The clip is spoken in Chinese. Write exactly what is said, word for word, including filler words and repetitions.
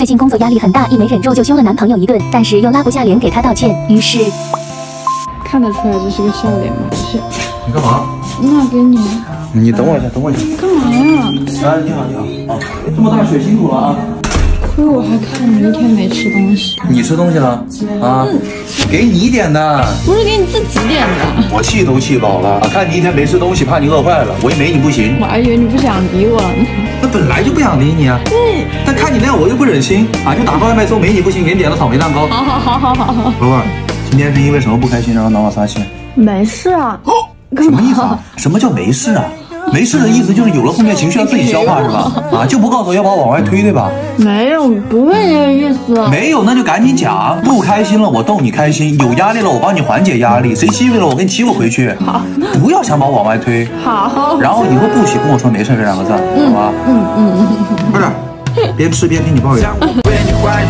最近工作压力很大，一没忍住就凶了男朋友一顿，但是又拉不下脸给他道歉，于是看得出来这是个笑脸吗？是。 你干嘛？ 那给你。 你等我一下，等我一下。 干嘛呀？ 哎，你好，你好啊！这么大雪辛苦了啊！ 亏我还看你一天没吃东西。 你吃东西了啊？嗯、给你点的。 不是给你自己点的。 我气都气饱了，看你一天没吃东西，怕你饿坏了，我一没你不行。 我还以为你不想理我了呢。 那本来就不想理你啊。嗯。但看你那样，我又不忍心啊，就打个外卖说没你不行，给你点了草莓蛋糕。 好好好好好好。 宝贝儿，今天是因为什么不开心，然后拿我撒气？ 没事啊。 哦。什么意思啊？什么叫没事啊？没事的意思就是有了负面情绪要自己消化是吧？啊，就不告诉我要把我往外推对吧？ 没有，不会这个意思。 没有，那就赶紧讲。不开心了我逗你开心，有压力了我帮你缓解压力，谁欺负了我给你欺负回去。好，不要想把我往外推。 好。 然后以后不许跟我说没事这两个字，好吧？ 嗯嗯嗯。 不是，边吃边听你抱怨。